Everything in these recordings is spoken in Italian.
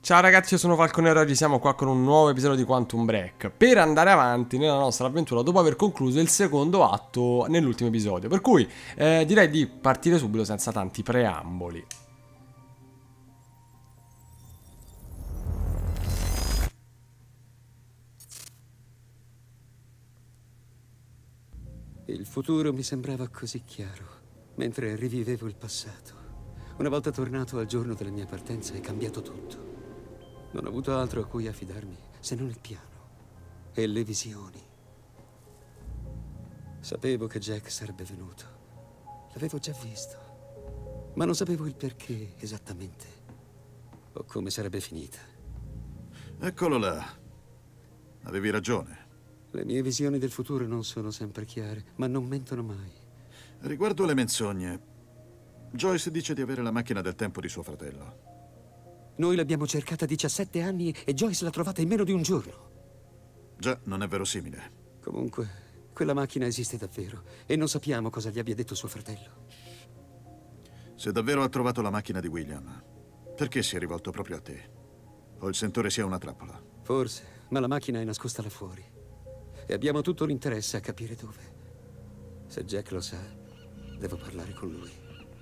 Ciao ragazzi, io sono Falconero e oggi siamo qua con un nuovo episodio di Quantum Break per andare avanti nella nostra avventura dopo aver concluso il secondo atto nell'ultimo episodio. Per cui direi di partire subito senza tanti preamboli. Il futuro mi sembrava così chiaro, mentre rivivevo il passato. Una volta tornato al giorno della mia partenza è cambiato tutto. Non ho avuto altro a cui affidarmi se non il piano e le visioni. Sapevo che Jack sarebbe venuto. L'avevo già visto, ma non sapevo il perché esattamente o come sarebbe finita. Eccolo là. Avevi ragione. Le mie visioni del futuro non sono sempre chiare, ma non mentono mai. Riguardo le menzogne, Joyce dice di avere la macchina del tempo di suo fratello. Noi l'abbiamo cercata 17 anni e Joyce l'ha trovata in meno di un giorno. Già, non è verosimile. Comunque, quella macchina esiste davvero e non sappiamo cosa gli abbia detto suo fratello. Se davvero ha trovato la macchina di William, perché si è rivolto proprio a te? O il sentore sia una trappola? Forse, ma la macchina è nascosta là fuori. E abbiamo tutto l'interesse a capire dove. Se Jack lo sa, devo parlare con lui.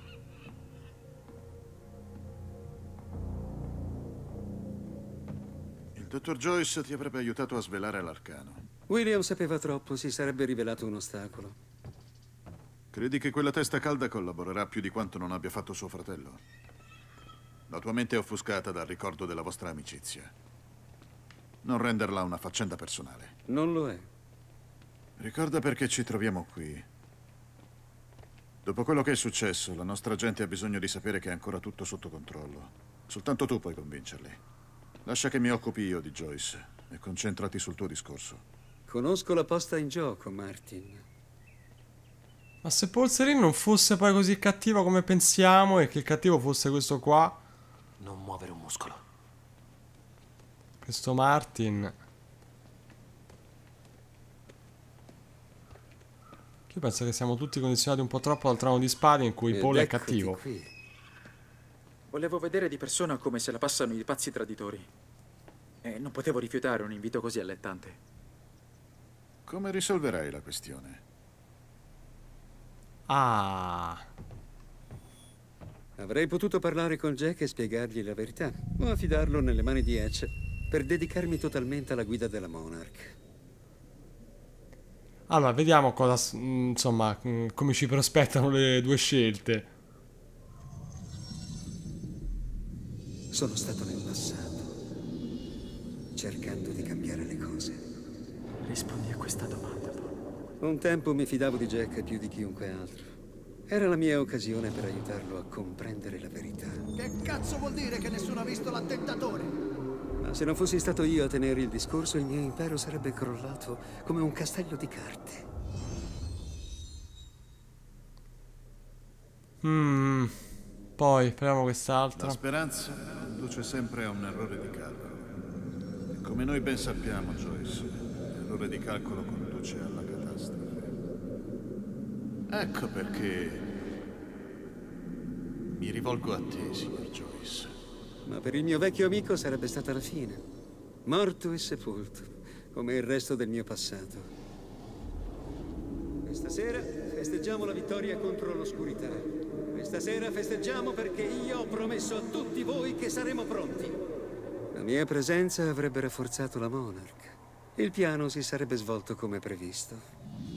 Il dottor Joyce ti avrebbe aiutato a svelare l'arcano. William sapeva troppo, si sarebbe rivelato un ostacolo. Credi che quella testa calda collaborerà più di quanto non abbia fatto suo fratello? La tua mente è offuscata dal ricordo della vostra amicizia. Non renderla una faccenda personale. Non lo è. Ricorda perché ci troviamo qui. Dopo quello che è successo, la nostra gente ha bisogno di sapere che è ancora tutto sotto controllo. Soltanto tu puoi convincerli. Lascia che mi occupi io di Joyce e concentrati sul tuo discorso. Conosco la posta in gioco, Martin. Ma se Polserin non fosse poi così cattivo come pensiamo e che il cattivo fosse questo qua, Non muovere un muscolo. questo Martin. Io penso che siamo tutti condizionati un po' troppo dal trono di spade in cui Paul è Eccoti cattivo. qui. Volevo vedere di persona come se la passano i pazzi traditori. E non potevo rifiutare un invito così allettante. Come risolverai la questione? Ah, Avrei potuto parlare con Jack e spiegargli la verità, o affidarlo nelle mani di Etch per dedicarmi totalmente alla guida della Monarch. allora vediamo cosa, insomma, come ci prospettano le due scelte. Sono stato nel passato, cercando di cambiare le cose. Rispondi a questa domanda, Paul. Un tempo mi fidavo di Jack più di chiunque altro. Era la mia occasione per aiutarlo a comprendere la verità. Che cazzo vuol dire che nessuno ha visto l'attentatore? Ma se non fossi stato io a tenere il discorso, il mio impero sarebbe crollato come un castello di carte. Poi proviamo La quest'altra. speranza conduce sempre a un errore di calcolo. E come noi ben sappiamo, Joyce, l'errore di calcolo conduce alla catastrofe. Ecco perché mi rivolgo a te, signor Joyce. Ma per il mio vecchio amico sarebbe stata la fine. Morto e sepolto, come il resto del mio passato. Questa sera festeggiamo la vittoria contro l'oscurità. Questa sera festeggiamo perché io ho promesso a tutti voi che saremo pronti. La mia presenza avrebbe rafforzato la Monarch. Il piano si sarebbe svolto come previsto.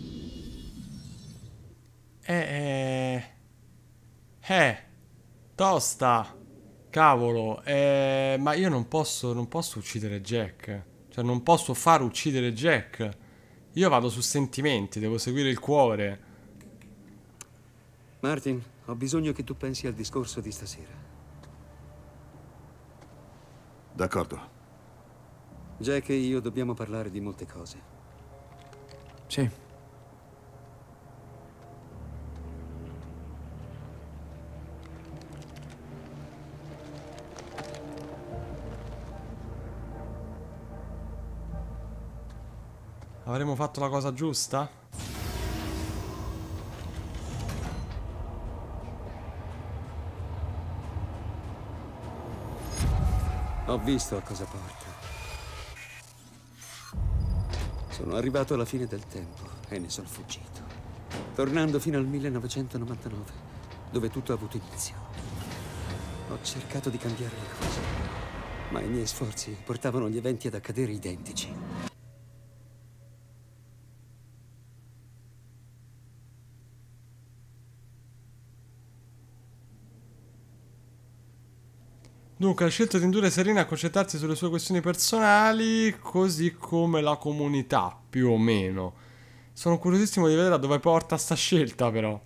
Tosta. Cavolo, ma io non posso uccidere Jack. Cioè, non posso far uccidere Jack. Io vado su sentimenti, devo seguire il cuore. Martin, ho bisogno che tu pensi al discorso di stasera. D'accordo. Jack e io dobbiamo parlare di molte cose. Sì. Avremmo fatto la cosa giusta? Ho visto a cosa porta. Sono arrivato alla fine del tempo e ne sono fuggito. Tornando fino al 1999, dove tutto ha avuto inizio. Ho cercato di cambiare le cose, ma i miei sforzi portavano gli eventi ad accadere identici. Dunque, ha scelto di indurre Serena a concentrarsi sulle sue questioni personali, così come la comunità, più o meno. Sono curiosissimo di vedere a dove porta sta scelta, però.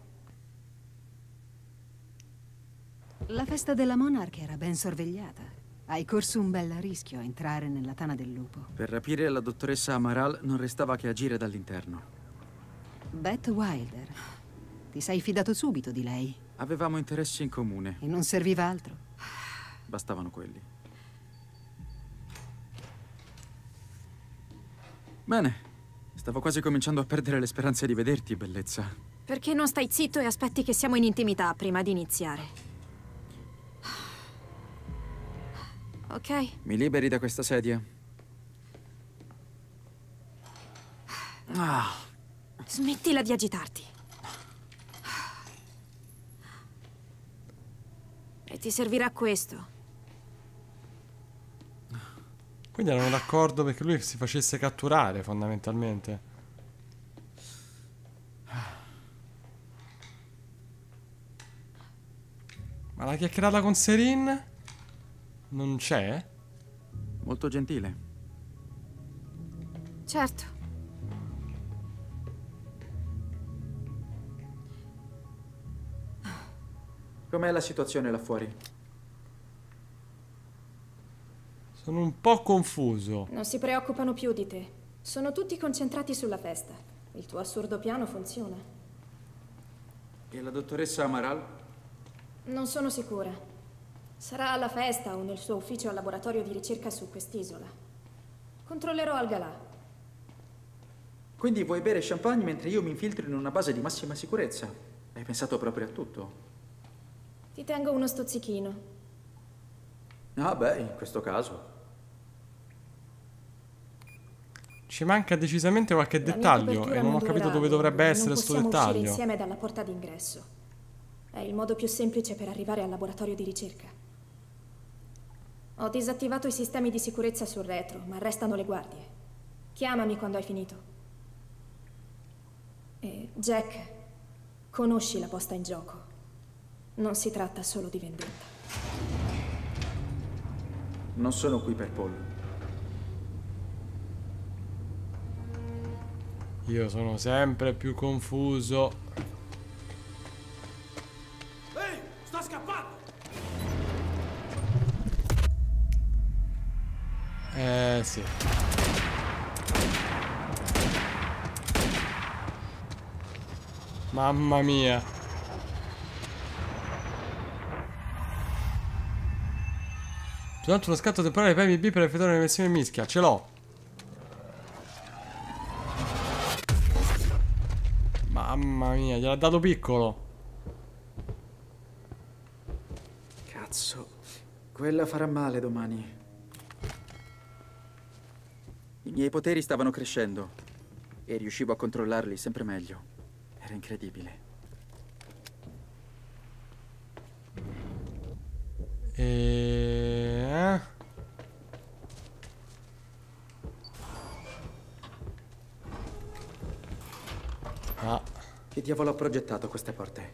La festa della Monarch era ben sorvegliata. Hai corso un bel rischio a entrare nella tana del lupo. Per rapire la dottoressa Amaral non restava che agire dall'interno. Beth Wilder. Ti sei fidato subito di lei Avevamo interessi in comune. e non serviva altro. Bastavano quelli. Bene. Stavo quasi cominciando a perdere le speranze di vederti, bellezza. Perché non stai zitto e aspetti che siamo in intimità prima di iniziare? Ok? Mi liberi da questa sedia? Ah, Smettila di agitarti. E ti servirà questo. Quindi erano d'accordo perché lui si facesse catturare, fondamentalmente. Ma la chiacchierata con Serin? Non c'è? molto gentile. Certo. Com'è la situazione là fuori? Sono un po' confuso. Non si preoccupano più di te. Sono tutti concentrati sulla festa. Il tuo assurdo piano funziona. E la dottoressa Amaral? Non sono sicura. Sarà alla festa o nel suo ufficio al laboratorio di ricerca su quest'isola. Controllerò al Galà. Quindi vuoi bere champagne mentre io mi infiltro in una base di massima sicurezza? Hai pensato proprio a tutto? Ti tengo uno stuzzichino. Ah beh, in questo caso. Ci manca decisamente qualche La mia dettaglio copertura e non ho non capito durerà dove a lungo, dovrebbe non essere sto possiamo uscire dettaglio. insieme dalla porta d'ingresso. È il modo più semplice per arrivare al laboratorio di ricerca. Ho disattivato i sistemi di sicurezza sul retro, ma restano le guardie. Chiamami quando hai finito. E Jack, conosci la posta in gioco. Non si tratta solo di vendetta. Non sono qui per Paul. Io sono sempre più confuso. Ehi, sta scappando! Sì. Mamma mia. Durante uno scatto temporale premi B per effettuare una versione mischia. Ce l'ho. Mamma mia, gliel'ha dato piccolo. Cazzo, quella farà male domani. I miei poteri stavano crescendo e riuscivo a controllarli sempre meglio. Era incredibile. Ah. Che diavolo ho progettato queste porte?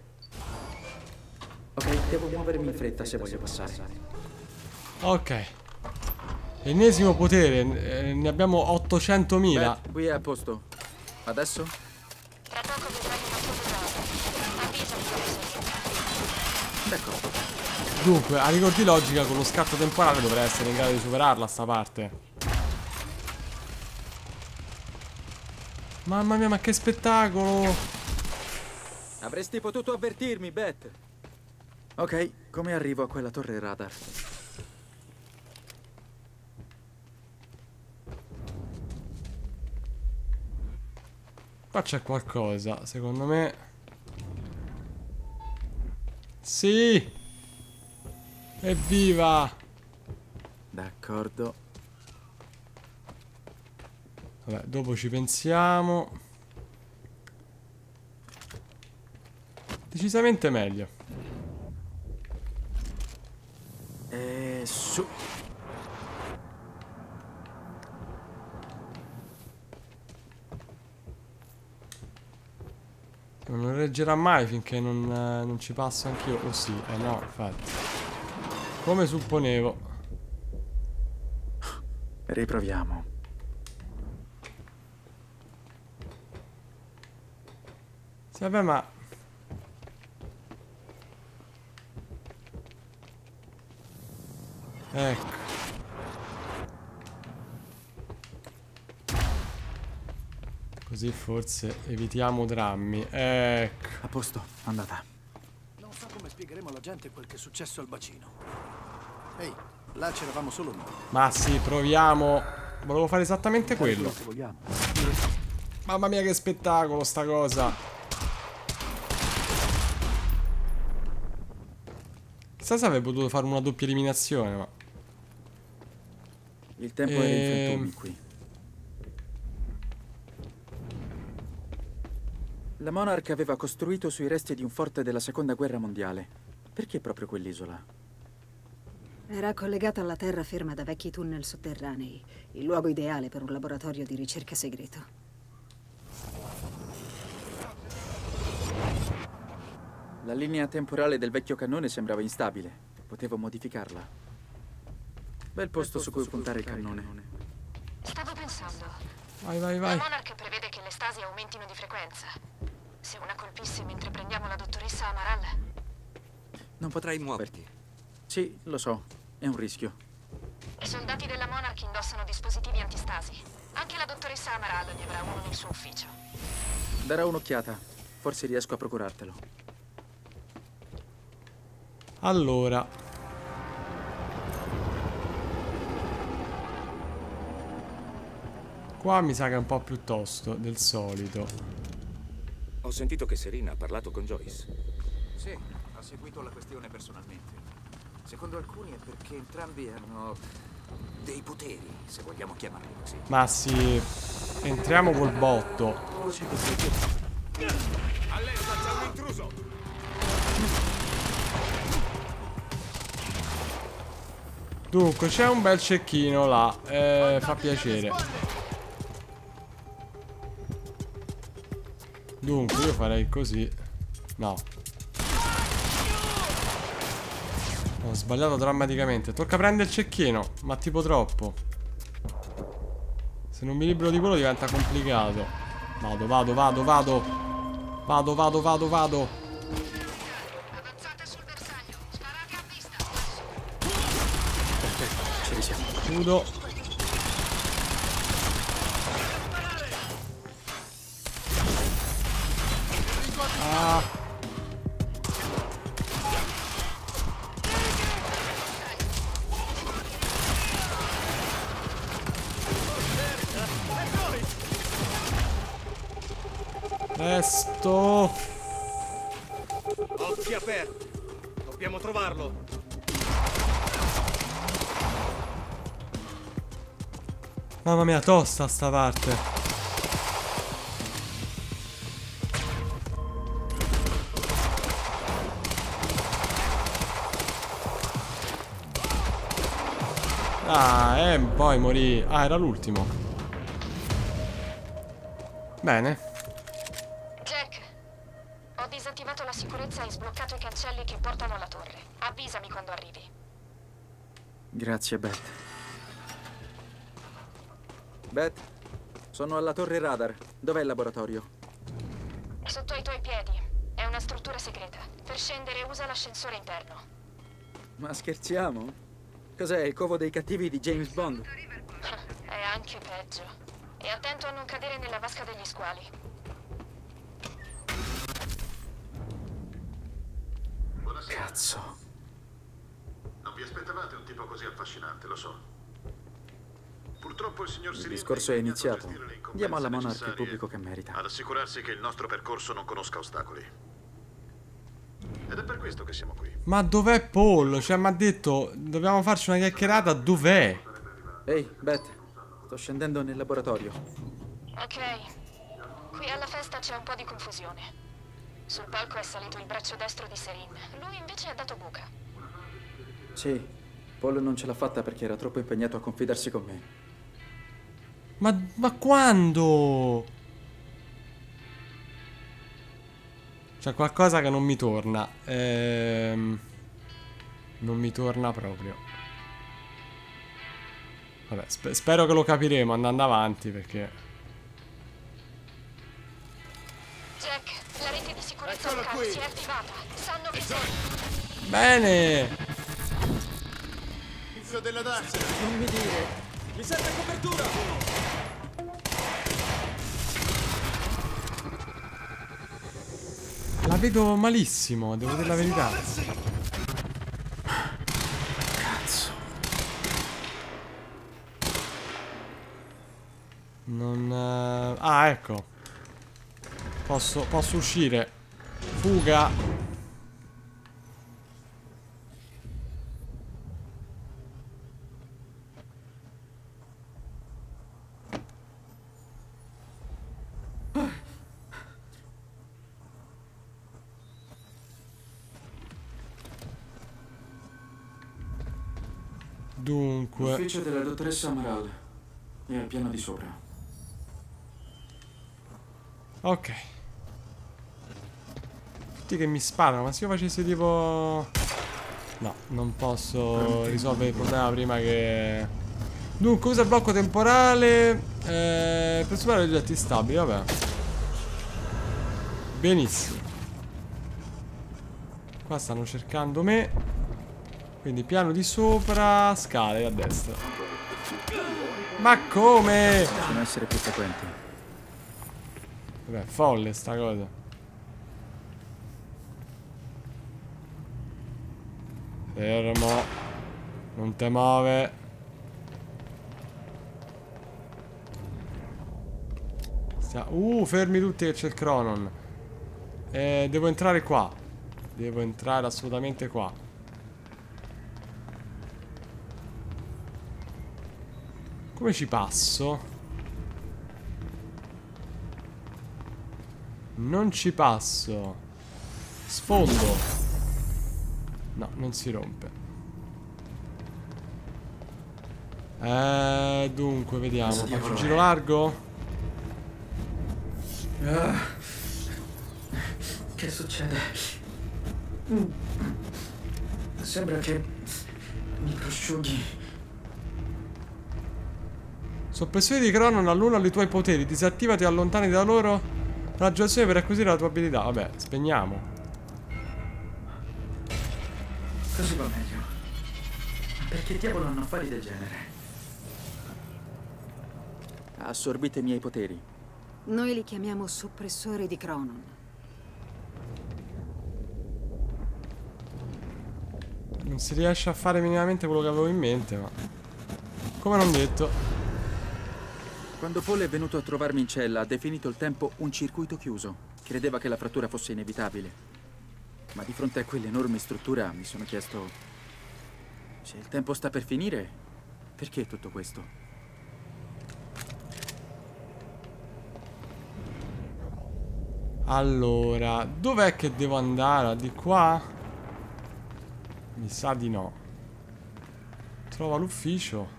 Ok, devo muovermi in fretta se voglio passare. Ok. Ennesimo potere. Ne abbiamo 800.000. Beh, qui è a posto. Adesso? Tra poco vedrai una foto. Avvisami quando sei. D'accordo. Dunque, a rigor di logica, con lo scatto temporale dovrei essere in grado di superarla sta parte. Mamma mia, ma che spettacolo! Avresti potuto avvertirmi, Beth. Ok, come arrivo a quella torre radar? Qua c'è qualcosa, secondo me. Sì! Evviva! D'accordo. D'accordo. Vabbè, dopo ci pensiamo. Decisamente meglio. E su. Non reggerà mai finché non ci passo anch'io. Oh sì, no, infatti. Come supponevo. Riproviamo. Sì, vabbè, ma... Ecco. Così forse evitiamo drammi. Ecco. A posto, andata. Non so come spiegheremo alla gente quel che è successo al bacino. Ehi, là c'eravamo solo noi. Ma sì, proviamo. Volevo fare esattamente quello. Che vogliamo. Mamma mia che spettacolo sta cosa. Chissà se avrei potuto fare una doppia eliminazione, ma... Il tempo era in frantumi qui. La Monarch aveva costruito sui resti di un forte della Seconda Guerra Mondiale. Perché proprio quell'isola? Era collegata alla terraferma da vecchi tunnel sotterranei, il luogo ideale per un laboratorio di ricerca segreto. La linea temporale del vecchio cannone sembrava instabile. Potevo modificarla. Bel posto su cui puntare il cannone. Stavo pensando. Vai, vai, La vai. Monarch prevede che le stasi aumentino di frequenza. Se una colpisse mentre prendiamo la dottoressa Amaral... Non potrai muoverti. Sì, lo so. È un rischio. I soldati della Monarch indossano dispositivi antistasi. Anche la dottoressa Amaral ne avrà uno nel suo ufficio. Darò un'occhiata. Forse riesco a procurartelo. Allora. Qua mi sa che è un po' più tosto del solito. Ho sentito che Serena ha parlato con Joyce. Sì, ha seguito la questione personalmente. Secondo alcuni è perché entrambi hanno dei poteri, se vogliamo chiamarli così. Ma sì, entriamo col botto. Allerta, c'è un intruso! Dunque, c'è un bel cecchino là. Fa piacere. Dunque, io farei così. No. Ho sbagliato drammaticamente. Tocca prendere il cecchino, ma tipo troppo. Se non mi libero di quello diventa complicato. Vado. Vado. Avanzate sul bersaglio. Sparate a vista. Perfetto, ci risiamo. Chiudo. Ah. Presto. Occhi aperti! Dobbiamo trovarlo! Mamma mia, tosta sta parte. Ah, poi morì. Ah, era l'ultimo. Bene. Jack, ho disattivato la sicurezza e sbloccato i cancelli che portano alla torre. Avvisami quando arrivi. Grazie, Beth. Beth, sono alla torre radar. Dov'è il laboratorio? Sotto ai tuoi piedi. È una struttura segreta. Per scendere usa l'ascensore interno. Ma scherziamo? Cos'è, il covo dei cattivi di James Bond? È anche peggio. E attento a non cadere nella vasca degli squali. Buonasera. Cazzo. Non vi aspettavate un tipo così affascinante, lo so. Purtroppo il signor Il discorso è iniziato. Diamo alla Monarch il pubblico che merita. ad assicurarsi che il nostro percorso non conosca ostacoli. Ed è per questo che siamo qui. Ma dov'è Paul? Cioè, mi ha detto, dobbiamo farci una chiacchierata. Dov'è? Ehi, Beth, sto scendendo nel laboratorio. Ok. Qui alla festa c'è un po' di confusione. Sul palco è salito il braccio destro di Serin. Lui invece ha dato buca. Sì, Paul non ce l'ha fatta perché era troppo impegnato a confidarsi con me. Ma quando? C'è qualcosa che non mi torna. Non mi torna proprio. Vabbè, spero che lo capiremo andando avanti perché... Jack, la rete di sicurezza locale si è attivata. Sanno che sei... Bene! Inizio della danza! Non mi dire! Mi serve copertura! La vedo malissimo, devo dire la verità. Cazzo. Non... Ah, ecco. Posso uscire. Fuga. Dunque... L'ufficio della dottoressa Amaral è al piano di sopra. Ok. Tutti che mi sparano, ma se io facessi tipo... No, non posso risolvere il problema prima che... Dunque, usa il blocco temporale per superare gli oggetti stabili, vabbè. Benissimo. Qua stanno cercando me. Quindi piano di sopra, scale a destra. Ma come? Devono essere più frequenti. Vabbè, folle sta cosa. Fermo. Non te muove. Fermi tutti che c'è il Cronon. Devo entrare qua. Devo entrare assolutamente qua. Come ci passo? Non ci passo. Sfondo. No, non si rompe. Dunque, vediamo. Faccio un giro largo? Che succede? Sembra che mi prosciughi. Soppressione di Cronon annulla i tuoi poteri. Disattivati e allontanati da loro. Raggiunzione per acquisire la tua abilità. Vabbè, spegniamo. Così va meglio. Perché diavolo hanno affari del genere? Ha assorbito i miei poteri. Noi li chiamiamo soppressori di Cronon. Non si riesce a fare minimamente quello che avevo in mente, ma... Come non detto. Quando Paul è venuto a trovarmi in cella, ha definito il tempo un circuito chiuso. Credeva che la frattura fosse inevitabile. Ma di fronte a quell'enorme struttura mi sono chiesto... Se il tempo sta per finire, perché tutto questo? Allora, dov'è che devo andare? Di qua? Mi sa di no. Trova l'ufficio.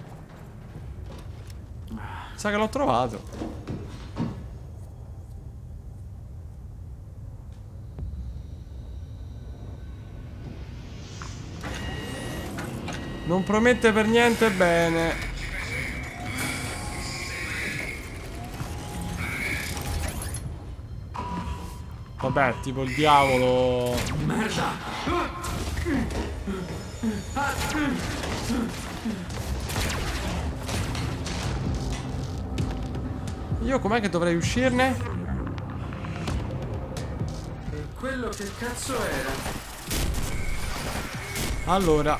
Sa che l'ho trovato. Non promette per niente bene. Vabbè, tipo il diavolo. Merda! Io com'è che dovrei uscirne? Quello che cazzo era? Allora,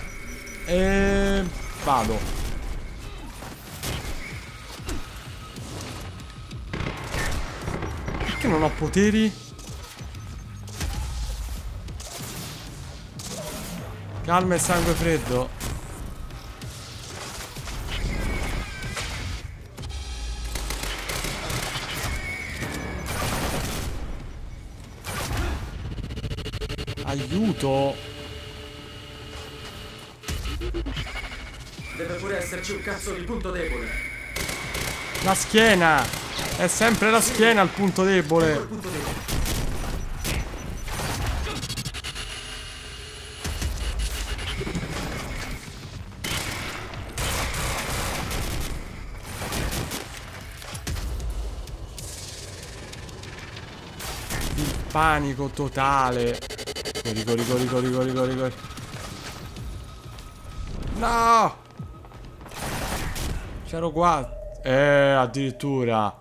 vado. Perché non ho poteri? Calma e sangue freddo. Aiuto. Deve pure esserci un cazzo di punto debole. La schiena. È sempre la schiena il punto debole. Ecco il punto debole. Panico totale. Corri. No! C'ero qua. Addirittura.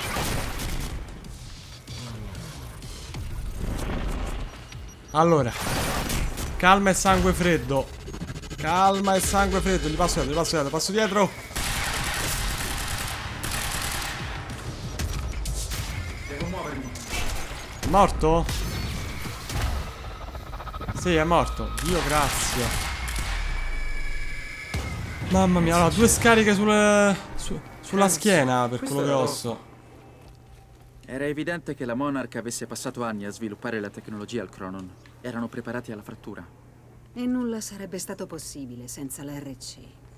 Allora. Calma e sangue freddo. Calma e sangue freddo. Gli passo dietro. Devo muovermi. Morto? Sì, è morto. Dio grazie. Mamma mia, allora, 2 scariche sulla schiena per quello che ho so. Era evidente che la Monarch avesse passato anni a sviluppare la tecnologia al Cronon. Erano preparati alla frattura. E nulla sarebbe stato possibile senza l'RC.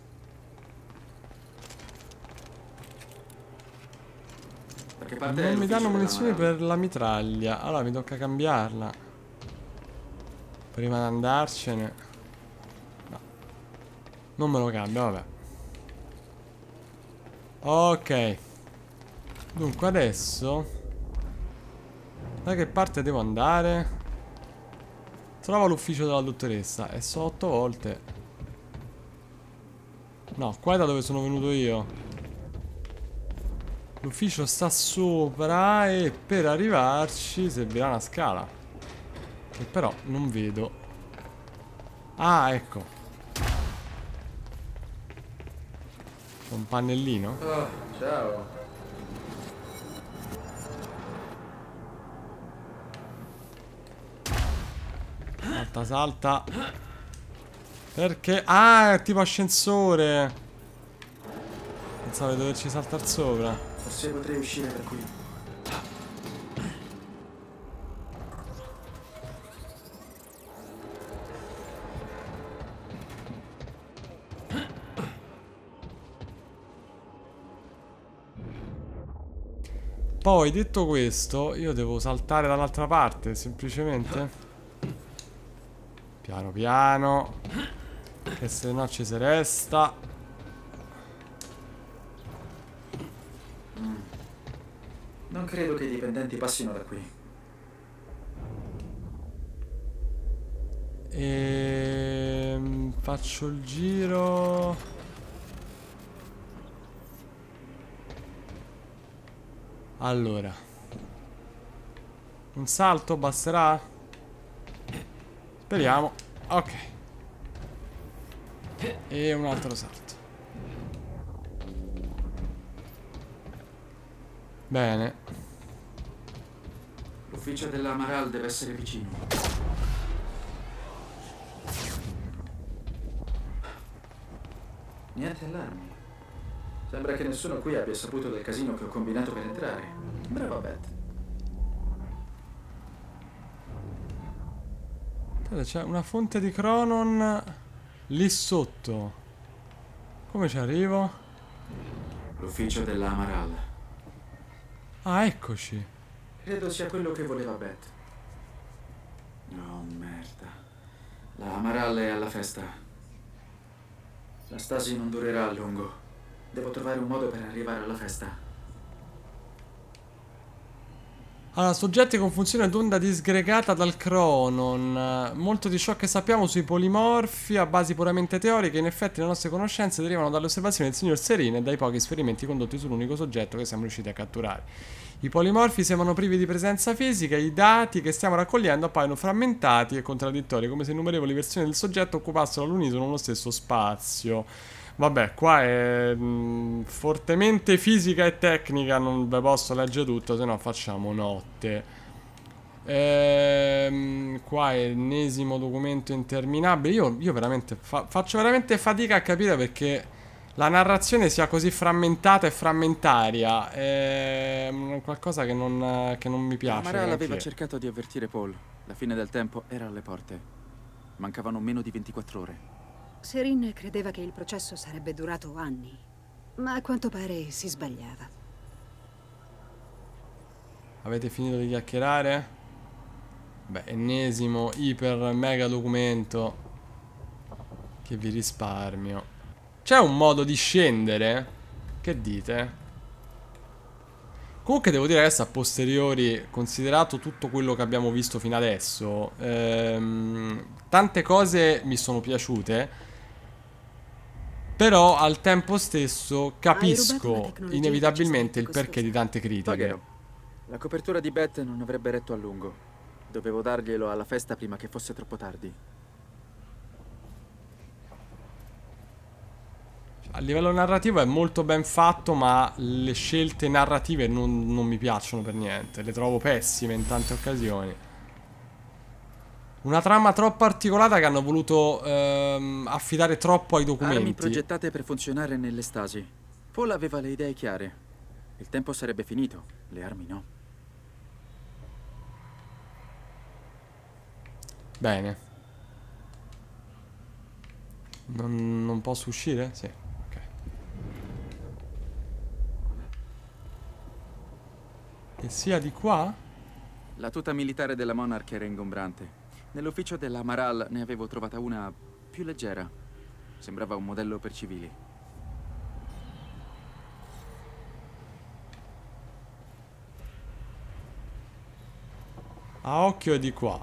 Non mi danno munizioni per la mitraglia. Allora mi tocca cambiarla. Prima di andarcene. No. Non me lo cambio, vabbè. Ok. Dunque adesso da che parte devo andare? Trova l'ufficio della dottoressa. E so 8 volte. No, qua è da dove sono venuto io. L'ufficio sta sopra e per arrivarci servirà una scala. Che però non vedo. Ah, ecco. C'è un pannellino. Oh, ciao. Salta, salta. Perché? Ah, è tipo ascensore. Pensavo di doverci saltare sopra. Forse potrei uscire da qui. Poi, detto questo, io devo saltare dall'altra parte, semplicemente. Piano piano. Che se no ci si resta. Non credo che i dipendenti passino da qui. Faccio il giro. Allora. Un salto basterà? Speriamo. Ok. E un altro salto. Bene. L'ufficio dell'Amaral deve essere vicino. Niente allarmi. Sembra che nessuno qui abbia saputo del casino che ho combinato per entrare. Brava Beth. C'è una fonte di Cronon lì sotto. Come ci arrivo? L'ufficio dell'Amaral. Ah, eccoci. Credo sia quello che voleva Beth. Oh, merda. La Amaral è alla festa. La stasi non durerà a lungo. Devo trovare un modo per arrivare alla festa. Allora, soggetti con funzione d'onda disgregata dal Cronon. Molto di ciò che sappiamo sui polimorfi a basi puramente teoriche, in effetti le nostre conoscenze derivano dalle osservazioni del signor Serine e dai pochi esperimenti condotti sull'unico soggetto che siamo riusciti a catturare. I polimorfi sembrano privi di presenza fisica, i dati che stiamo raccogliendo appaiono frammentati e contraddittori, come se innumerevoli versioni del soggetto occupassero all'unisono lo stesso spazio. Vabbè, qua è fortemente fisica e tecnica, non ve posso leggere tutto, se no facciamo notte. Qua è l'ennesimo documento interminabile. Io veramente faccio veramente fatica a capire perché la narrazione sia così frammentata e frammentaria. È qualcosa che non mi piace. Amaral aveva cercato di avvertire Paul. La fine del tempo era alle porte. Mancavano meno di 24 ore. Serene credeva che il processo sarebbe durato anni, ma a quanto pare si sbagliava. Avete finito di chiacchierare? Beh, ennesimo iper mega documento che vi risparmio. C'è un modo di scendere? Che dite? Comunque devo dire adesso a posteriori, considerato tutto quello che abbiamo visto fino adesso, tante cose mi sono piaciute. Però al tempo stesso capisco inevitabilmente il perché di tante critiche. La copertura di Beth non avrebbe retto a lungo. Dovevo darglielo alla festa prima che fosse troppo tardi. A livello narrativo è molto ben fatto, ma le scelte narrative non mi piacciono per niente. Le trovo pessime in tante occasioni. Una trama troppo articolata che hanno voluto affidare troppo ai documenti. Armi progettate per funzionare nelle stasi. Paul aveva le idee chiare. Il tempo sarebbe finito, le armi no. Bene. Non posso uscire? Sì, ok. E sia di qua? La tuta militare della Monarch era ingombrante. Nell'ufficio dell'Amaral ne avevo trovata una più leggera. Sembrava un modello per civili. A occhio è di qua.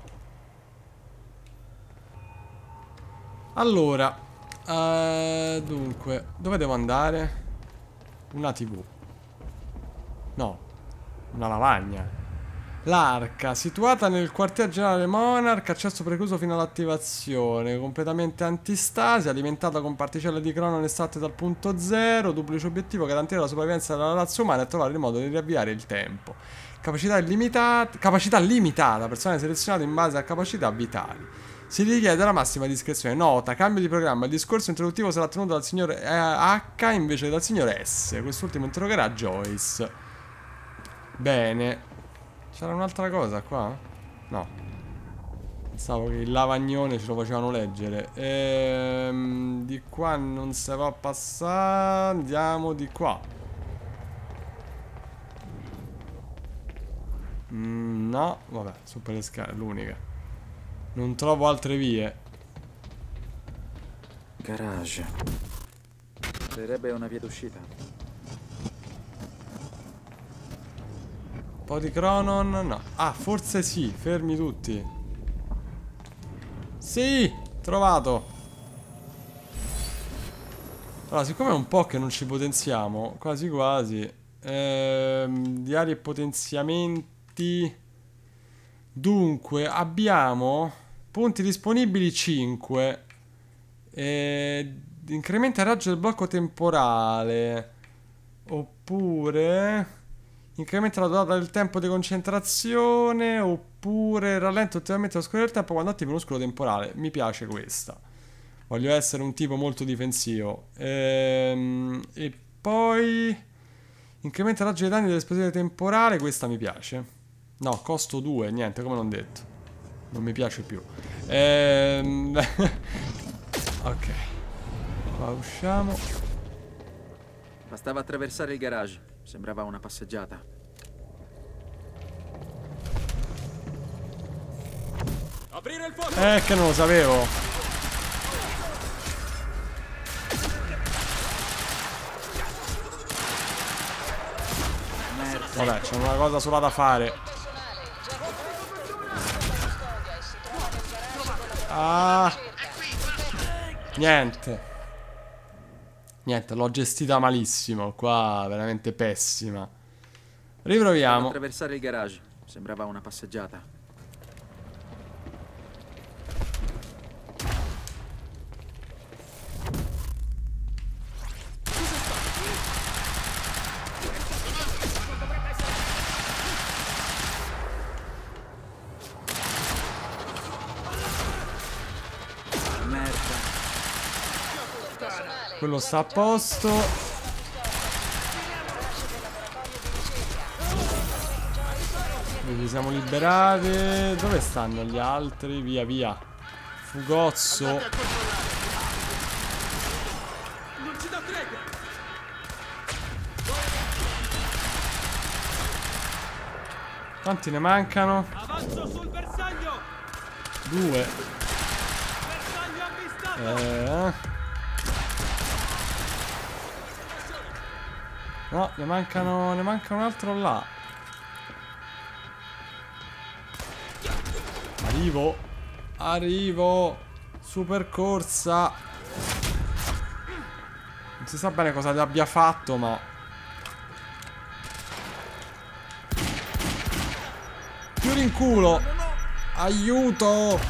Allora, dunque, dove devo andare? Una TV. No, una lavagna. L'arca, situata nel quartier generale Monarch, accesso precluso fino all'attivazione, completamente antistasi, alimentata con particelle di crono estratte dal punto zero, duplice obiettivo, garantire la sopravvivenza della razza umana e trovare il modo di riavviare il tempo. Capacità limitata, personale selezionato in base a capacità vitali. Si richiede la massima discrezione. Nota, cambio di programma, il discorso introduttivo sarà tenuto dal signor H invece dal signor S. Quest'ultimo interrogerà Joyce. Bene. C'era un'altra cosa qua? No. Pensavo che il lavagnone ce lo facevano leggere. Di qua non si va a passare. Andiamo di qua. No, vabbè, su per le scale, l'unica. Non trovo altre vie. Garage. Sarebbe una via d'uscita. Un po' di Cronon, no. Ah, forse sì, fermi tutti. Sì, trovato. Allora, siccome è un po' che non ci potenziamo, quasi quasi. Diari e potenziamenti. Dunque, abbiamo punti disponibili 5. Incrementa il raggio del blocco temporale. Oppure incrementa la durata del tempo di concentrazione. Oppure rallenta ulteriormente lo scorrere del tempo quando attivi uno scudo temporale. Mi piace questa. Voglio essere un tipo molto difensivo. E poi incrementa il raggio dei danni dell'esplosione temporale. Questa mi piace. No, costo 2, niente, come non detto. Non mi piace più. Ok. Qua usciamo. Bastava attraversare il garage. Sembrava una passeggiata. Aprire il fuoco! Che non lo sapevo. Vabbè, c'è una cosa sola da fare. Ah. Niente. Niente, l'ho gestita malissimo. Qua veramente pessima. Riproviamo. Attraversare il garage. Sembrava una passeggiata. quello sta a posto. Ci siamo liberati. Dove stanno gli altri? Via, via. Fugozzo. Quanti ne mancano? 2. No, ne manca un altro là. Arrivo. Super corsa. Non si sa bene cosa abbia fatto, ma chiudi in culo. Aiuto.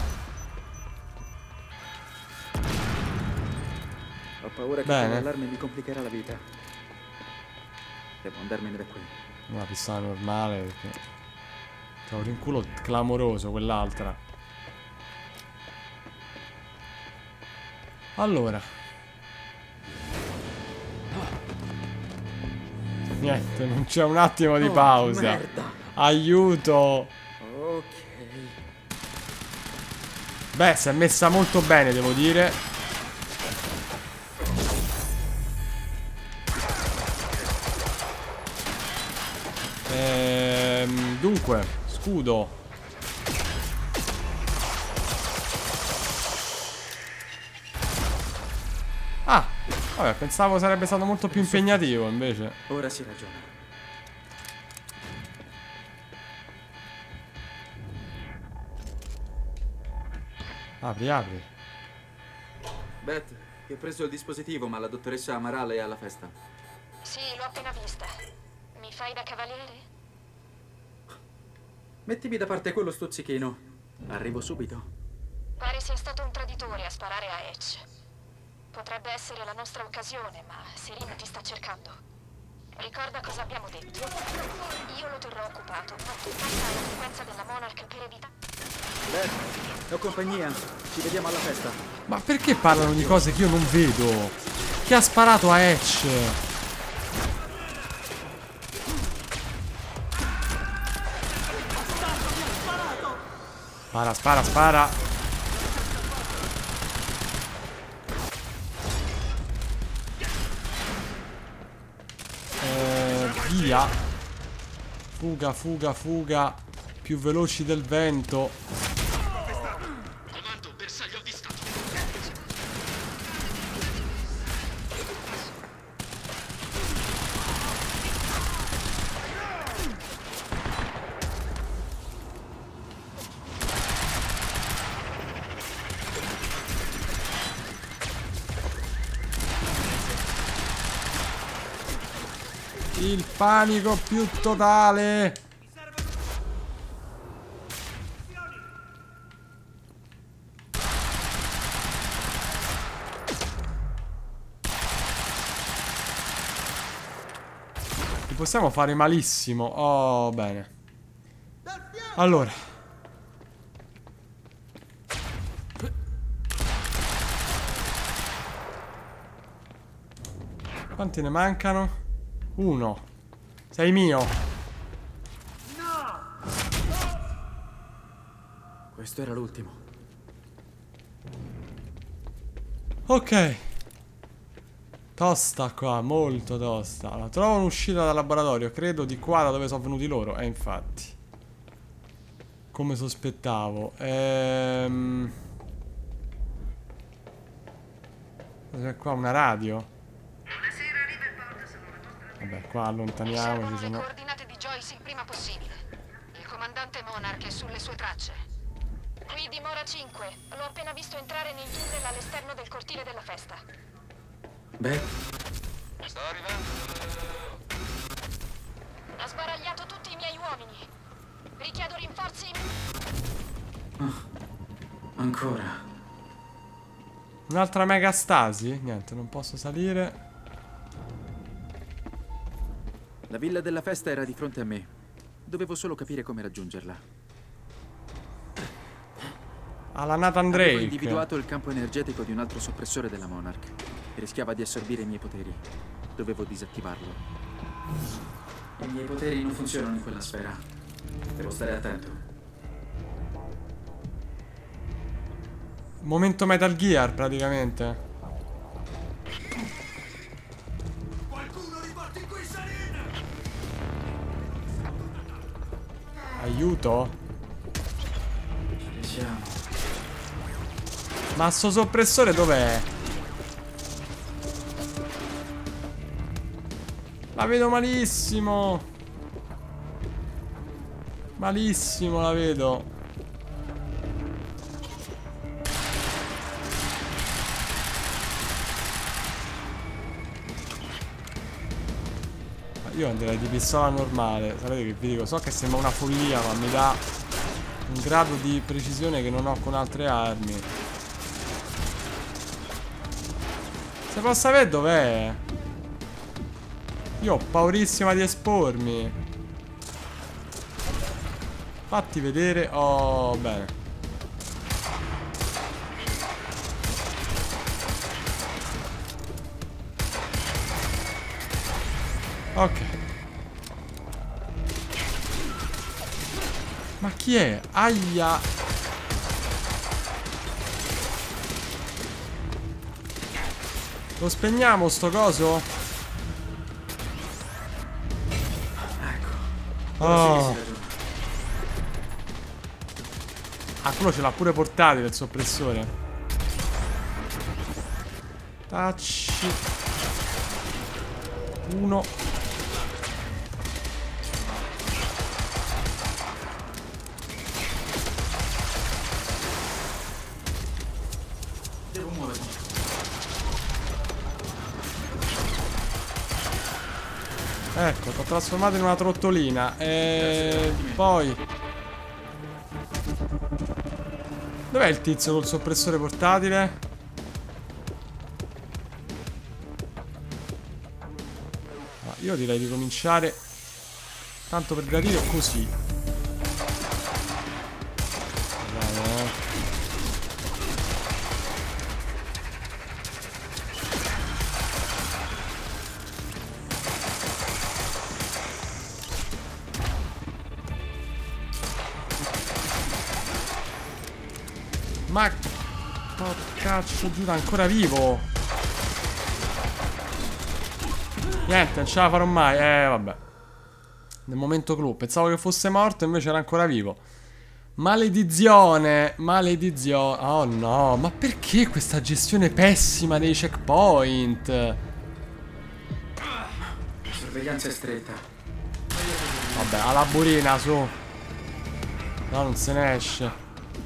Ho paura che l'allarme mi complicherà la vita. Devo andarmene da qui. Una pistola normale, perché trovo in culo clamoroso quell'altra. Allora, niente, non c'è un attimo di pausa. Merda. Aiuto. Ok. Beh, si è messa molto bene, devo dire. Dunque, scudo. Ah, vabbè, pensavo sarebbe stato molto più impegnativo, invece. Ora si ragiona. Apri. Beth, ti ho preso il dispositivo, ma la dottoressa Amaral è alla festa. Sì, l'ho appena vista. Mi fai da cavaliere? Mettimi da parte quello stuzzichino. Arrivo subito. Pare sia stato un traditore a sparare a Etch. Potrebbe essere la nostra occasione, ma Serina ti sta cercando. Ricorda cosa abbiamo detto. Io lo terrò occupato, ma tu passa alla frequenza della Monarch per evitare... Beth, ho compagnia. Ci vediamo alla festa. Ma perché parlano di cose che io non vedo? Chi ha sparato a Etch? Spara. Via. Fuga. Più veloci del vento. Comando, bersaglio avvistato. Il panico più totale. Li possiamo fare malissimo. Oh, bene. Allora, quanti ne mancano? 1. Sei mio. Questo era l'ultimo. Ok. Tosta qua, molto tosta. Allora, trovo un'uscita dal laboratorio. Credo di qua da dove sono venuti loro. Infatti, come sospettavo. C'è qua una radio. Vabbè, qua allontaniamoci, le coordinate di Joyce il prima possibile. Il comandante Monarch è sulle sue tracce. Qui dimora 5. L'ho appena visto entrare nel tunnel all'esterno del cortile della festa. Beh, Sto arrivando. Ha sbaragliato tutti i miei uomini. Richiedo rinforzi. ancora. Un'altra mega stasi? Niente, non posso salire. La villa della festa era di fronte a me. Dovevo solo capire come raggiungerla. Alla Nathan Drake. Avevo individuato il campo energetico di un altro soppressore della Monarch. Rischiava di assorbire i miei poteri. Dovevo disattivarlo. I miei poteri non funzionano in quella sfera. Devo stare attento. Momento Metal Gear, praticamente. Qualcuno riporti qui Serena! Aiuto? Ci siamo. Ma sto soppressore dov'è? La vedo malissimo. Malissimo la vedo. Io andrei di pistola normale. Sapete che vi dico? So che sembra una follia, ma mi dà un grado di precisione che non ho con altre armi. Se posso sapere dov'è? Io ho paurissima di espormi. Fatti vedere. Oh, bene. Ok. Ma chi è? Aia. Lo spegniamo sto coso? Ecco. Oh. Ah, quello ce l'ha pure portatile il soppressore. Tacci. Uno. Devo muovermi. Ecco, t'ho trasformato in una trottolina. E poi dov'è il tizio col soppressore portatile? Ah, io direi di cominciare tanto per gradire così. Vai, Ma... Oh, cazzo, giuro, ancora vivo. Niente, non ce la farò mai. Vabbè. Nel momento clou. Pensavo che fosse morto, invece era ancora vivo. Maledizione. Maledizione. Oh no, ma perché questa gestione pessima dei checkpoint? La sorveglianza è stretta. Vabbè, alla burina, su. No, non se ne esce.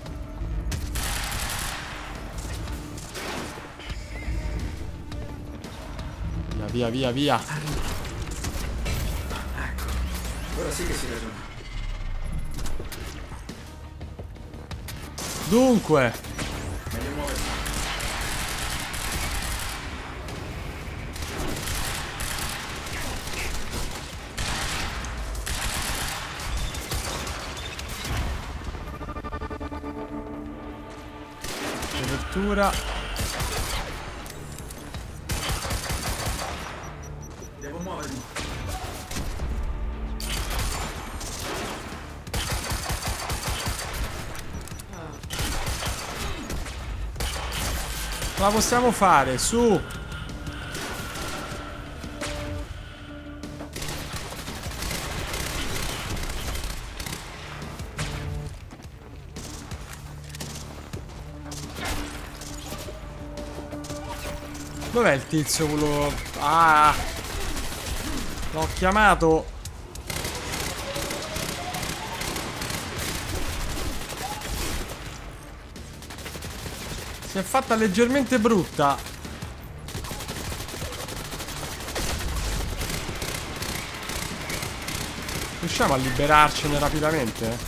Via, via, via. Ecco. Ora sì che si ragiona. Dunque. Meglio muoversi. Copertura. Devo muovermi. La possiamo fare, su. Dov'è il tizio quello? Ah! L'ho chiamato. Si è fatta leggermente brutta. Riusciamo a liberarcene rapidamente?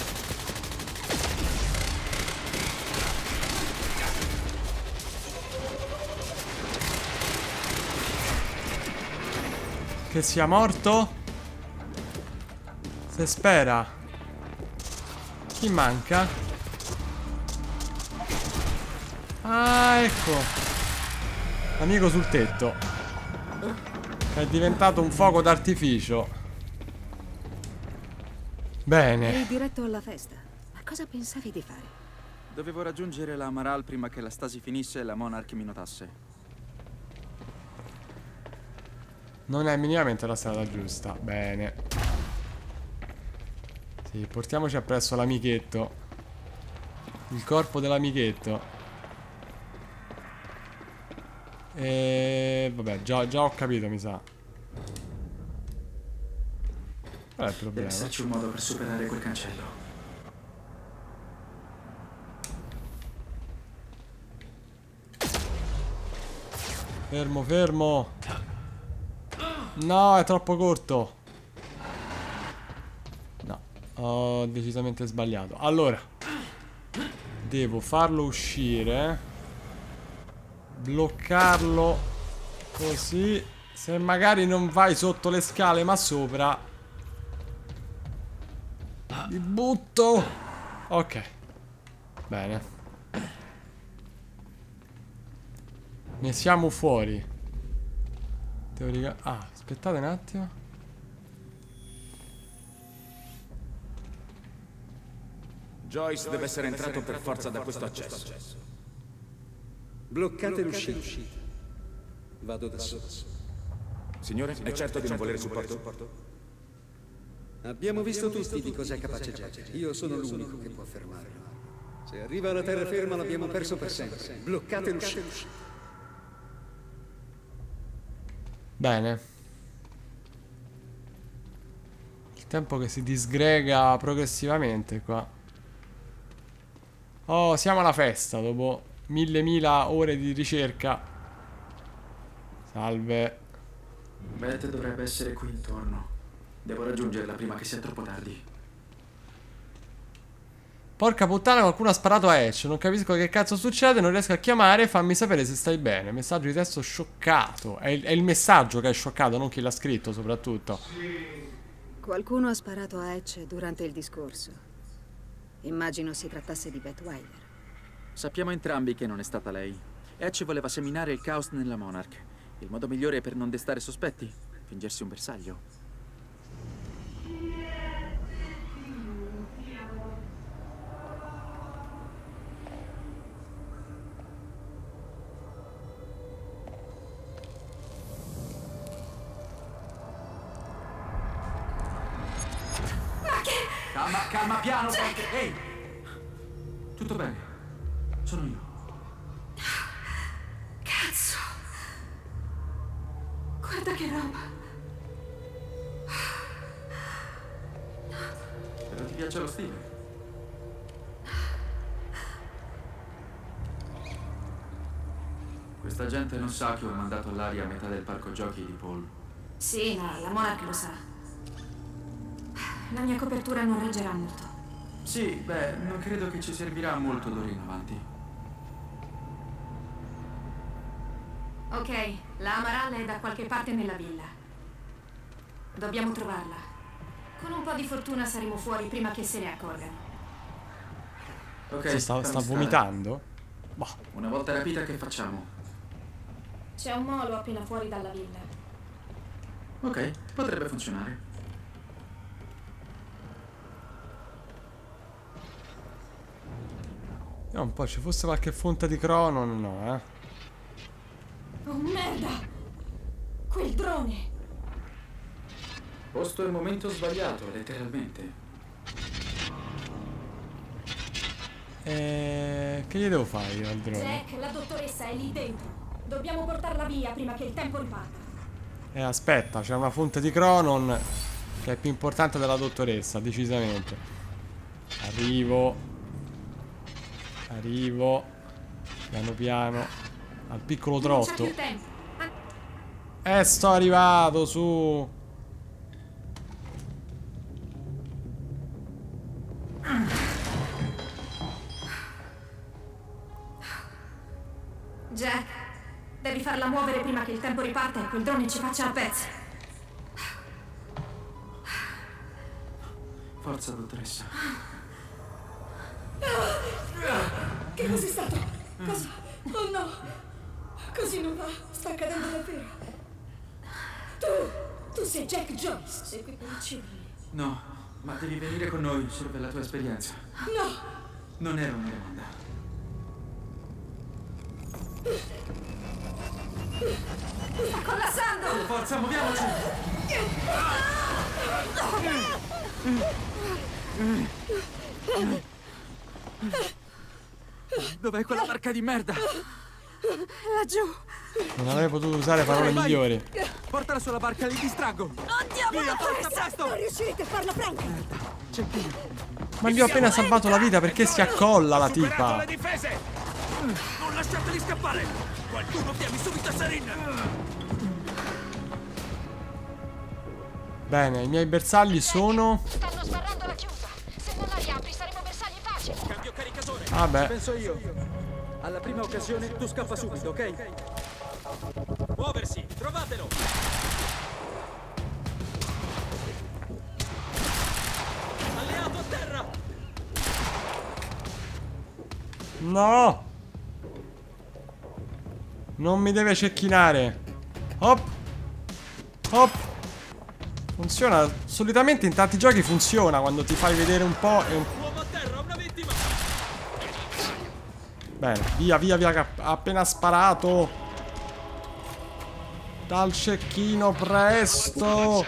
Che sia morto? Se spera. Chi manca? Ah, ecco. Amico sul tetto. È diventato un fuoco d'artificio. Bene. Eri diretto alla festa. Ma cosa pensavi di fare? Dovevo raggiungere la Amaral prima che la stasi finisse e la Monarch mi notasse. Non è minimamente la strada giusta. Bene. Sì, portiamoci appresso l'amichetto. Il corpo dell'amichetto. E vabbè, già ho capito, mi sa. Qual è il problema? Deve esserci un modo per superare quel cancello. Fermo, fermo. No, è troppo corto. No, ho decisamente sbagliato. Allora, devo farlo uscire. Bloccarlo così. Se magari non vai sotto le scale ma sopra. Mi butto. Ok. Bene. Ne siamo fuori. Ah, aspettate un attimo. Joyce deve essere entrato per forza da questo accesso. Bloccate l'uscita. Vado da solo. Signore, è certo di non volere supporto? Abbiamo visto tutti di cos'è capace Jack. Io sono l'unico che può fermarlo. Se arriva alla terraferma l'abbiamo perso per sempre. Bloccate l'uscita. Bene. Il tempo che si disgrega progressivamente qua. Oh, siamo alla festa dopo mille ore di ricerca. Salve. Beth dovrebbe essere qui intorno. Devo raggiungerla prima che sia troppo tardi. Porca puttana, qualcuno ha sparato a Ash. Non capisco che cazzo succede, non riesco a chiamare. Fammi sapere se stai bene. Messaggio di testo scioccato. È il messaggio che è scioccato, non chi l'ha scritto soprattutto. Qualcuno ha sparato a Hatch durante il discorso. Immagino si trattasse di Beth Wilder. Sappiamo entrambi che non è stata lei. Hatch voleva seminare il caos nella Monarch. Il modo migliore per non destare sospetti? Fingersi un bersaglio. Calma, piano, ehi! Tutto bene. Sono io. Cazzo! Guarda che roba! Spero ti piaccia lo stile. Questa gente non sa che ho mandato all'aria metà del parco giochi di Paul. Sì, ma la Monarch lo sa. La mia copertura non reggerà molto. Sì, beh, non credo che ci servirà molto d'ora in avanti. Ok, la Amaral è da qualche parte nella villa. Dobbiamo trovarla. Con un po' di fortuna saremo fuori prima che se ne accorgano. Ok, sta vomitando? Boh. Una volta rapita che facciamo? C'è un molo appena fuori dalla villa. Ok, potrebbe funzionare. Un po', ci fosse qualche fonte di Cronon, no, Oh merda! Quel drone! Posto il momento sbagliato, letteralmente. Che gli devo fare io al drone? Jack, la dottoressa è lì dentro. Dobbiamo portarla via prima che il tempo riparta. Aspetta, c'è una fonte di Cronon che è più importante della dottoressa, decisamente. Arrivo. Piano piano. Al piccolo trotto. Non c'è più tempo. Sto arrivato, su. Jack, devi farla muovere prima che il tempo riparta e quel drone ci faccia a pezzi. Forza, dottoressa. Che cos'è stato? Cosa? Oh no! Così non va. Sta accadendo davvero. Tu sei Jack Joyce. Sei qui per uccidermi. No, ma devi venire con noi solo per la tua esperienza. No. Non era una domanda. Sta collassando. Forza, muoviamoci. Dov'è quella barca di merda? Laggiù. Non avrei potuto usare parole migliori. Portala sulla barca, li distraggo. Andiamo Via, da forza, pressa. presto. Non riuscirete a farlo prendere. Ma gli ho appena salvato la vita, perché si accolla la tipa? Le difese! Non lasciateli scappare! Qualcuno chiami subito Sarin! Bene, i miei bersagli sono... Stanno sbarrando la chiusa. Se non la riapri saremo bersagli facili. Cambio caricatore! Vabbè. Penso io. Alla prima occasione tu scappa subito, ok? Muoversi! Trovatelo! Alleato a terra! No! Non mi deve cecchinare. Hop! Hop! Funziona. Solitamente in tanti giochi funziona quando ti fai vedere un po' e un... Uomo a terra, una vittima! Bene, via, via, via, che ha appena sparato. Dal cecchino, presto.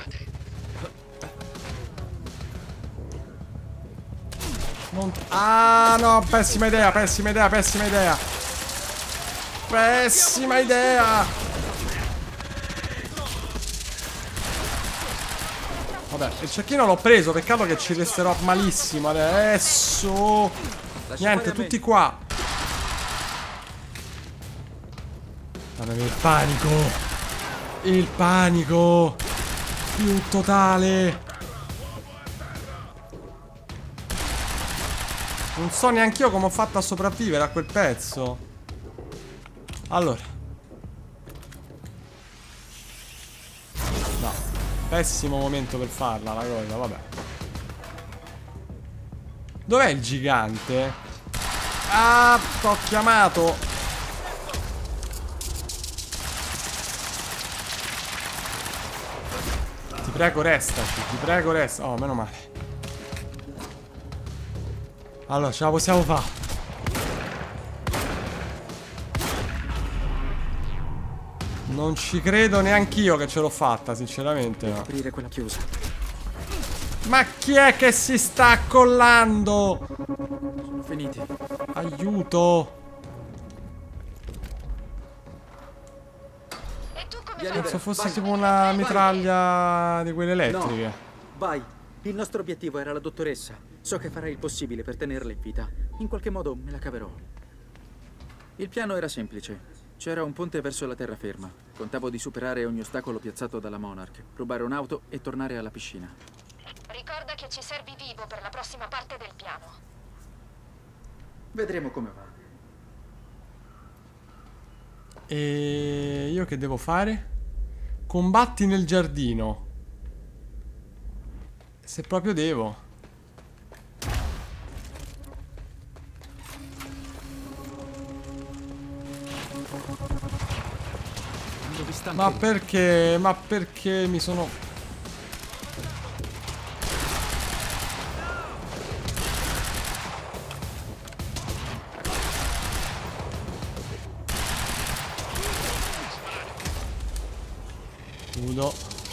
Non... Ah, no, pessima idea, pessima idea, pessima idea. Pessima idea. Vabbè, il cecchino l'ho preso, peccato che ci resterò malissimo adesso. Niente, tutti qua. Mamma mia, il panico. Il panico più totale. Non so neanche io come ho fatto a sopravvivere a quel pezzo. Allora. No, pessimo momento per farla la cosa, vabbè. Dov'è il gigante? Ah, t'ho chiamato. Ti prego, restaci, ti prego, resta. Oh, meno male. Allora, ce la possiamo fare. Non ci credo neanch'io che ce l'ho fatta, sinceramente. No. Aprire quella chiusa. Ma chi è che si sta accollando? Sono finiti. Aiuto. Penso fosse tipo una mitraglia di quelle elettriche. No. Vai. Il nostro obiettivo era la dottoressa. So che farai il possibile per tenerla in vita. In qualche modo me la caverò. Il piano era semplice. C'era un ponte verso la terraferma. Contavo di superare ogni ostacolo piazzato dalla Monarch, rubare un'auto e tornare alla piscina. Ricorda che ci servi vivo per la prossima parte del piano. Vedremo come va. E io che devo fare? Combatti nel giardino. Se proprio devo. Ma perché? Ma perché mi sono... Chiudo.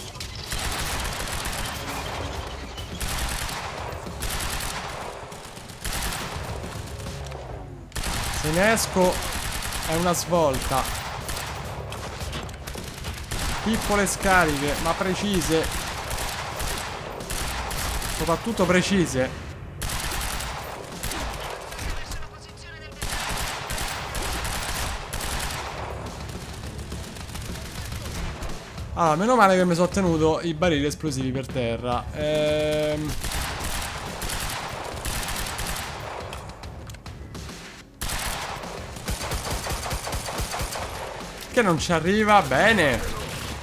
Se ne esco è una svolta. Piccole scariche, ma precise. Soprattutto precise. Allora, meno male che mi sono tenuto i barili esplosivi per terra. Che non ci arriva, bene.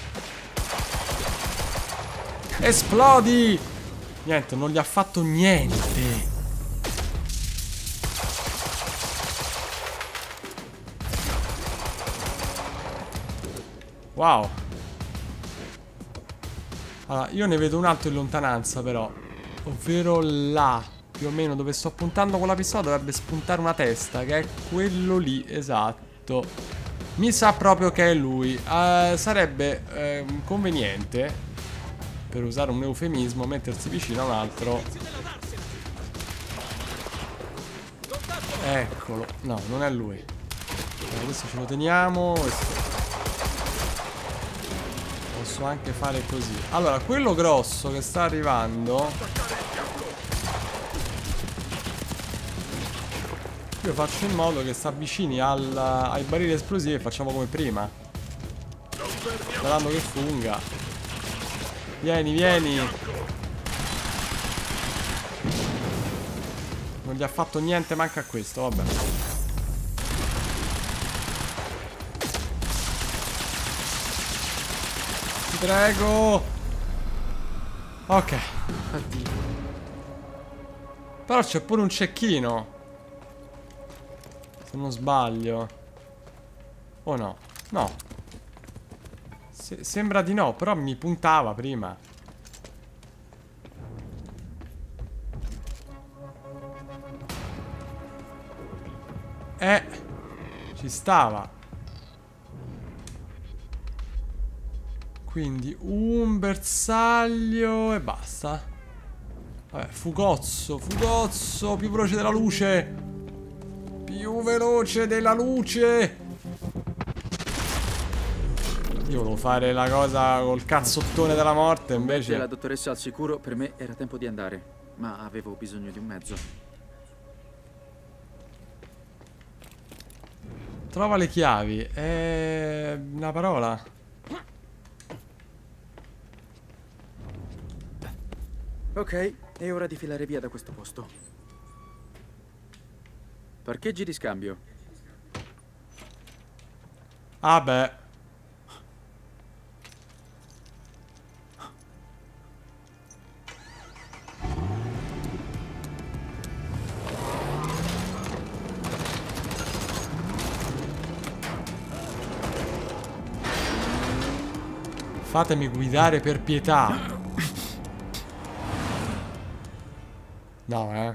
Esplodi! Niente, non gli ha fatto niente. Wow. Allora, io ne vedo un altro in lontananza però. Ovvero là. Più o meno dove sto puntando con la pistola dovrebbe spuntare una testa. Che è quello lì, esatto. Mi sa proprio che è lui. Sarebbe conveniente, per usare un eufemismo, mettersi vicino a un altro. Eccolo. No, non è lui. Adesso ce lo teniamo. Posso anche fare così. Allora, quello grosso che sta arrivando, io faccio in modo che si avvicini ai barili esplosivi e facciamo come prima, sperando che funga. Vieni, vieni. Non gli ha fatto niente manca a questo, vabbè. Ti prego. Ok. Addio. Però c'è pure un cecchino, se non sbaglio. O no? No. Sembra di no, però mi puntava prima. Ci stava. Quindi un bersaglio e basta. Vabbè, fugozzo, fugozzo, più veloce della luce. Più veloce della luce. Io volevo fare la cosa col cazzottone della morte, invece... La dottoressa al sicuro, per me era tempo di andare, ma avevo bisogno di un mezzo. Trova le chiavi. Una parola. Ok, è ora di filare via da questo posto. Parcheggi di scambio. Ah beh. Fatemi guidare per pietà. No,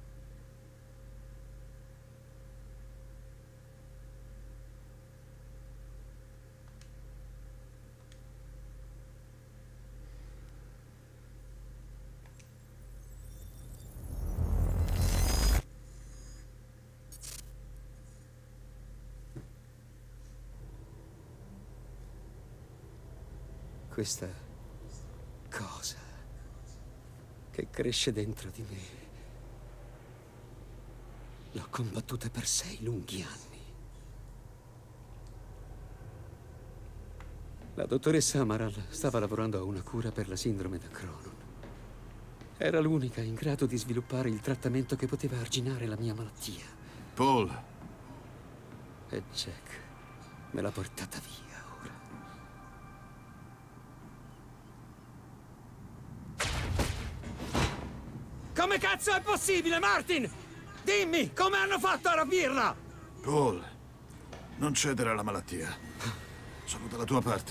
Questa cosa che cresce dentro di me l'ho combattuta per 6 lunghi anni. La dottoressa Amaral stava lavorando a una cura per la sindrome da Crohn. Era l'unica in grado di sviluppare il trattamento che poteva arginare la mia malattia. Paul. E Jack me l'ha portata via. Come cazzo è possibile, Martin? Dimmi, come hanno fatto a rapirla? Paul, non cedere alla malattia. Sono dalla tua parte.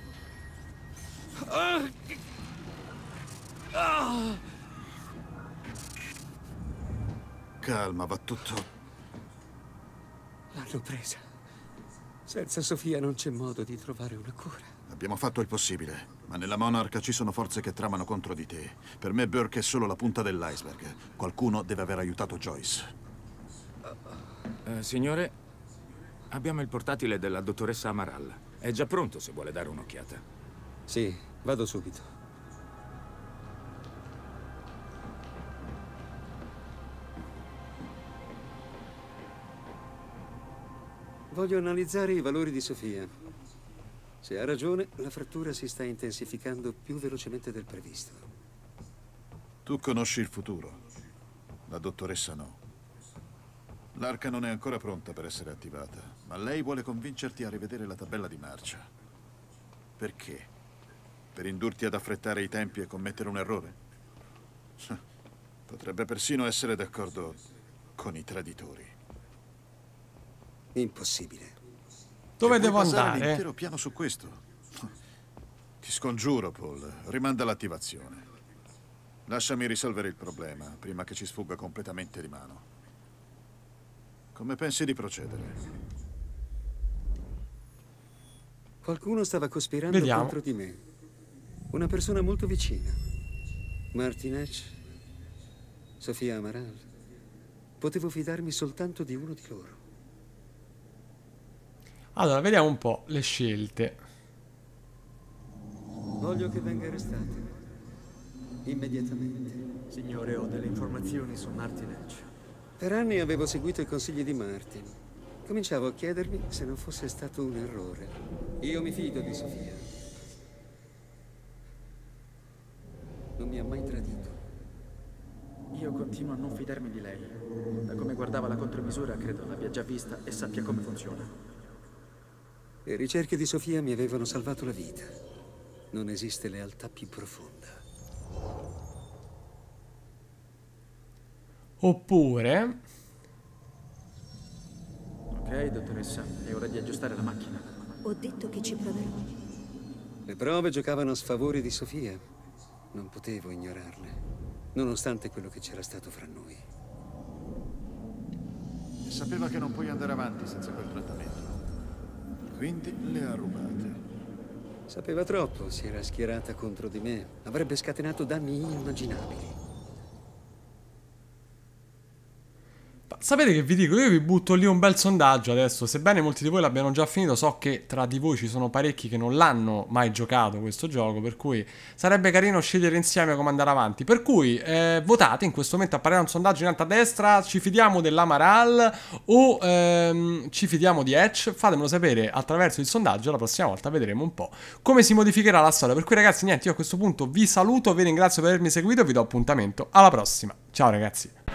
Calma, va tutto. L'hanno presa. Senza Sofia non c'è modo di trovare una cura. Abbiamo fatto il possibile, ma nella Monarch ci sono forze che tramano contro di te. Per me Burke è solo la punta dell'iceberg. Qualcuno deve aver aiutato Joyce. Signore, abbiamo il portatile della dottoressa Amaral. È già pronto se vuole dare un'occhiata. Sì, vado subito. Voglio analizzare i valori di Sofia. Se ha ragione, la frattura si sta intensificando più velocemente del previsto. Tu conosci il futuro. La dottoressa no. L'arca non è ancora pronta per essere attivata, ma lei vuole convincerti a rivedere la tabella di marcia. Perché? Per indurti ad affrettare i tempi e commettere un errore? Potrebbe persino essere d'accordo con i traditori. Impossibile. Dove devo andare? L'intero piano su questo. Ti scongiuro, Paul, rimanda l'attivazione. Lasciami risolvere il problema prima che ci sfugga completamente di mano. Come pensi di procedere? Qualcuno stava cospirando contro di me. Una persona molto vicina. Martin Hatch, Sofia Amaral. Potevo fidarmi soltanto di uno di loro. Allora, vediamo un po' le scelte. Voglio che venga arrestato. Immediatamente. Signore, ho delle informazioni su Martin Hatch. Per anni avevo seguito i consigli di Martin. Cominciavo a chiedermi se non fosse stato un errore. Io mi fido di Sofia. Non mi ha mai tradito. Io continuo a non fidarmi di lei. Da come guardava la contromisura, credo l'abbia già vista e sappia come funziona. Le ricerche di Sofia mi avevano salvato la vita. Non esiste lealtà più profonda. Oppure... Ok, dottoressa, è ora di aggiustare la macchina. Ho detto che ci proverò. Le prove giocavano a sfavore di Sofia. Non potevo ignorarle, nonostante quello che c'era stato fra noi. E sapeva che non puoi andare avanti senza quel trattamento. Quindi le ha rubate. Sapeva troppo, si era schierata contro di me. Avrebbe scatenato danni inimmaginabili. Sapete che vi dico? Io vi butto lì un bel sondaggio adesso. Sebbene molti di voi l'abbiano già finito, so che tra di voi ci sono parecchi che non l'hanno mai giocato questo gioco, per cui sarebbe carino scegliere insieme come andare avanti. Per cui votate, in questo momento apparirà un sondaggio in alto a destra. Ci fidiamo dell'Amaral o ci fidiamo di Hatch? Fatemelo sapere attraverso il sondaggio. La prossima volta vedremo un po' come si modificherà la storia. Per cui ragazzi, niente, io a questo punto vi saluto, vi ringrazio per avermi seguito e vi do appuntamento alla prossima. Ciao ragazzi.